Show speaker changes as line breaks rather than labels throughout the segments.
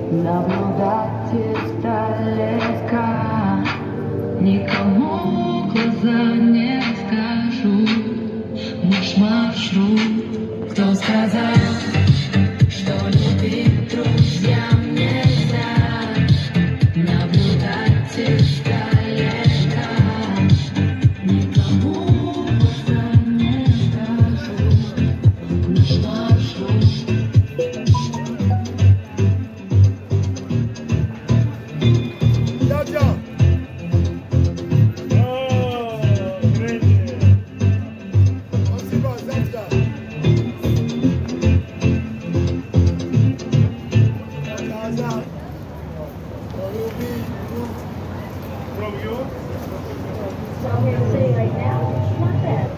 наблюдать издалека. Никому в глаза не скажу наш маршрут. Кто сказал, что любить друзьям нельзя? Наблюдать издалека. Никому в глаза не скажу наш маршрут.
So I'm here to say right now, not bad.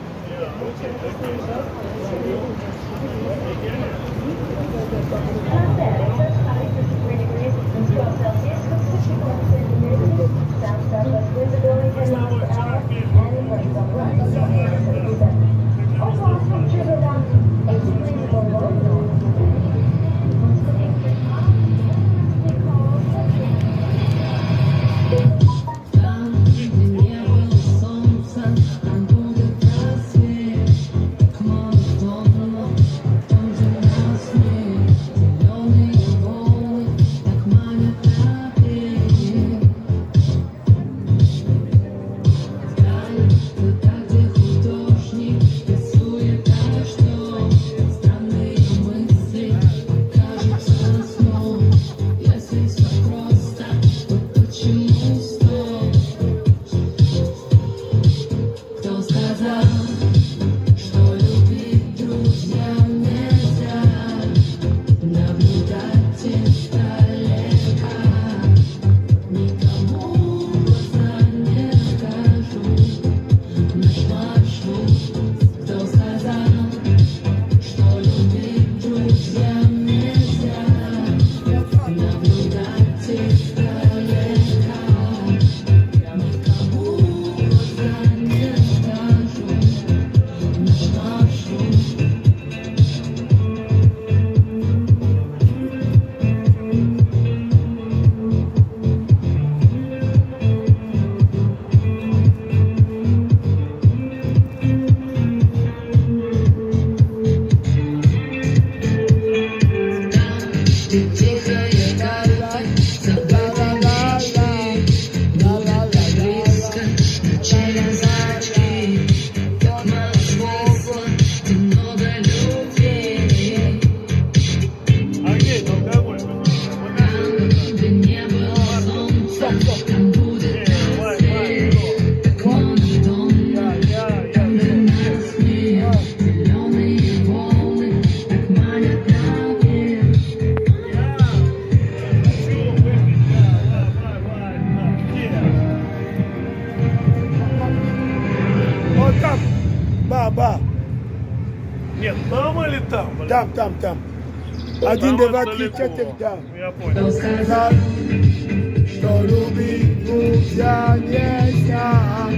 Not bad. It says high 53 degrees and 12 Celsius. Pushing on humidity. Sound southwest winds are blowing 10 miles per hour. And winds are blowing 70%. Overall temperature go down 8 degrees below normal.
Ба.
Нет, там или там? Блин?
Там. Один, два, три, четыре, да.
Я понял.
Сказал, что любить друзья нельзя.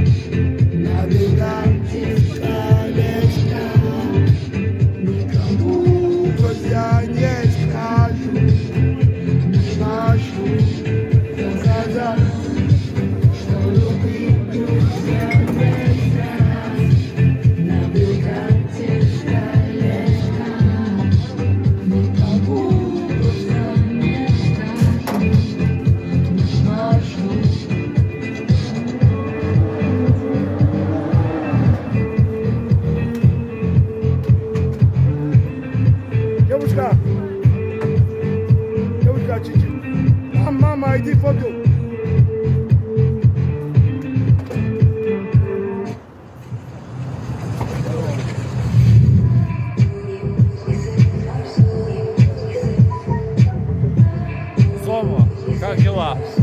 Набегать издалека. Никому друзья не скажу. Скажу, сказал, что любить друзья нельзя. Набегать издалека. Никому друзья не скажу. Маршрут. Девушка, чуть-чуть. Мама, иди фото.
Сома, как дела?